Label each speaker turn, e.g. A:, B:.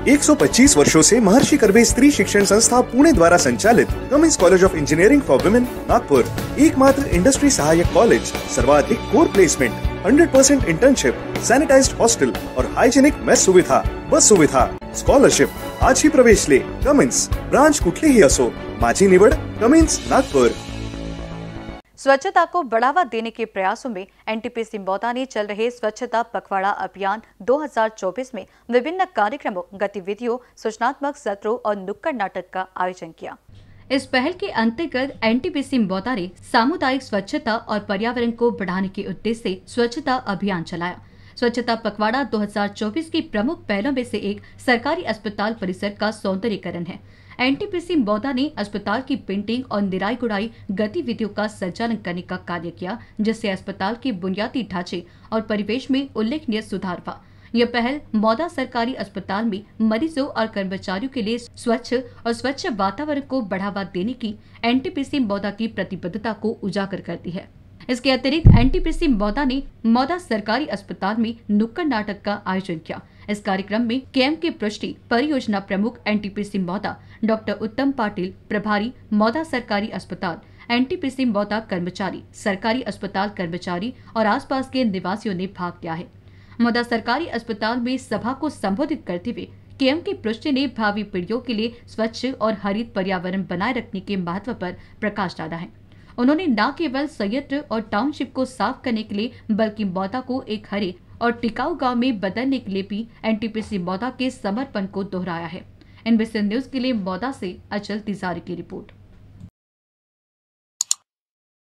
A: 125 वर्षों से महर्षि कर्वे स्त्री शिक्षण संस्था पुणे द्वारा संचालित Cummins college of engineering for women Nagpur एकमात्र इंडस्ट्री सहायक कॉलेज, सर्वाधिक core placement, 100% internship, sanitised hostel और हाइजीनिक मेस सुविधा, बस सुविधा, स्कॉलरशिप. आज ही प्रवेश ले. कमिंस ब्रांच कुठलीही असो, माझी निवड कमिंस नागपुर.
B: स्वच्छता को बढ़ावा देने के प्रयासों में एनटीपीसी मौदा ने चल रहे स्वच्छता पखवाड़ा अभियान 2024 में विभिन्न कार्यक्रमों, गतिविधियों, सूचनात्मक सत्रों और नुक्कड़ नाटक का आयोजन किया. इस पहल के अंतर्गत एनटीपीसी मौदा ने सामुदायिक स्वच्छता और पर्यावरण को बढ़ाने के उद्देश्य से स्वच्छता अभियान चलाया. स्वच्छता पखवाड़ा 2024 की प्रमुख पहलों में से एक सरकारी अस्पताल परिसर का सौंदर्यीकरण है. एनटीपीसी मौदा ने अस्पताल की पेंटिंग और निराई गुड़ाई गतिविधियों का संचालन करने का कार्य किया, जिससे अस्पताल के बुनियादी ढांचे और परिवेश में उल्लेखनीय सुधार हुआ. यह पहल मौदा सरकारी अस्पताल में मरीजों और कर्मचारियों के लिए स्वच्छ वातावरण को बढ़ावा देने की एनटीपीसी मौदा की प्रतिबद्धता को उजागर करती है. इसके अतिरिक्त एनटीपीसी मौदा ने मौदा सरकारी अस्पताल में नुक्कड़ नाटक का आयोजन किया. इस कार्यक्रम में केएम के पृष्ठि परियोजना प्रमुख एनटीपीसी मौदा डॉक्टर उत्तम पाटिल, प्रभारी मौदा सरकारी अस्पताल, एनटीपीसी मौदा कर्मचारी, सरकारी अस्पताल कर्मचारी और आसपास के निवासियों ने भाग लिया है. मौदा सरकारी अस्पताल में सभा को संबोधित करते हुए केएम के पृष्ठि ने भावी पीढ़ियों के लिए स्वच्छ और हरित पर्यावरण बनाए रखने के महत्व पर प्रकाश डाला है. उन्होंने न केवल संयंत्र और टाउनशिप को साफ करने के लिए बल्कि मौदा को एक हरे और टिकाऊ गांव में बदलने के लिए भी एनटीपीसी मौदा के समर्पण को दोहराया है. एनबीसी न्यूज के लिए मौदा से अचल तिजारी की रिपोर्ट.